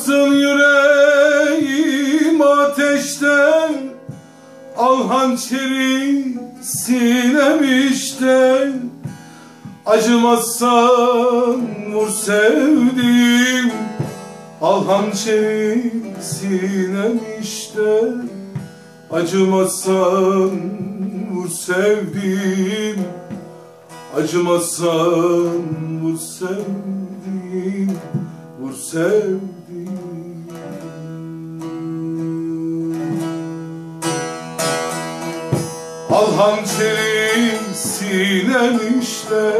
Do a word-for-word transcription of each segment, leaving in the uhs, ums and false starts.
Yansın yüreğim ateşten, al hançeri sinem işte. Acımazsan vur sevdiğim, al hançeri sinem işte. Acımazsan vur sevdiğim, acımazsan vur sevdiğim, vur sevdiğim. Al hançeri sinem işte.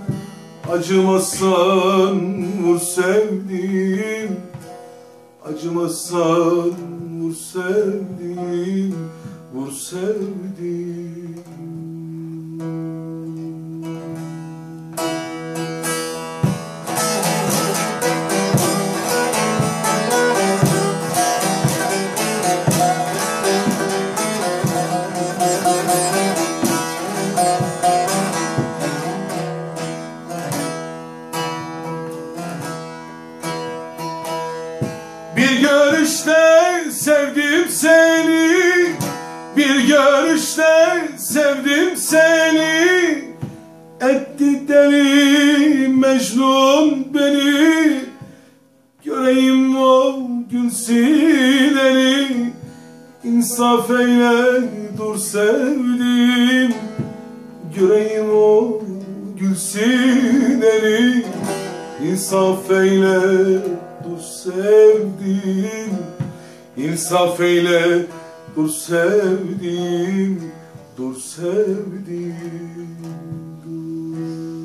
Acımazsan vur sevdiğim, acımazsan vur sevdiğim, vur sevdiğim. Bir görüşte sevdim seni, bir görüşte sevdim seni. Etti deli Mecnun beni, göreyim o gül sileni. İnsaf eyle dur sevdim, göreyim o gül sileni. İnsaf eyle dur sevdim, insaf eyle dur sevdim, dur sevdim, dur.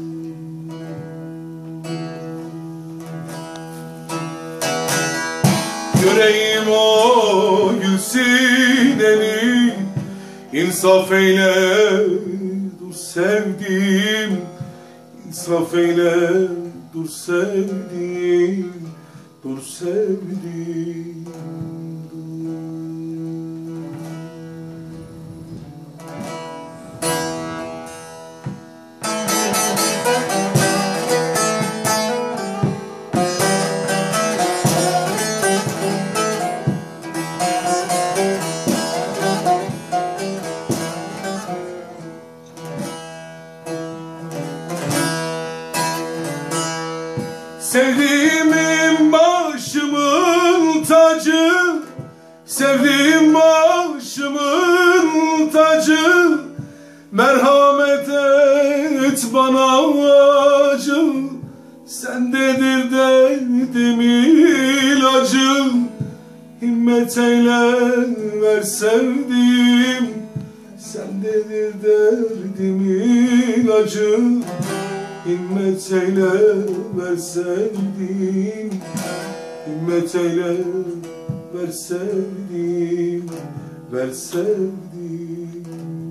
Göreyim o gül sineni, insaf eyle dur sevdim, insaf eyle dur sevdim, dur sevdim, dur. Sevdiğimin başımın tacı, sevdiğim başımın tacı. Merhamet et bana acı, sendedir derdim ilacı. Himmet eyle ver sevdiğim, sendedir derdim ilacı. Himmet eyle ver sevdiğim, himmet eyle ver sevdiğim, ver sevdiğim.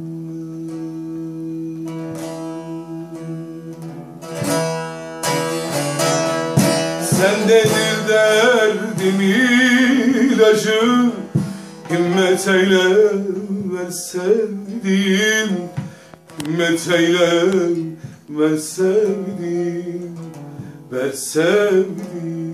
Sendedir derdim ilacı, himmet eyle ver sevdiğim, himmet eyle ver sevdiğim, ver sevdiğim.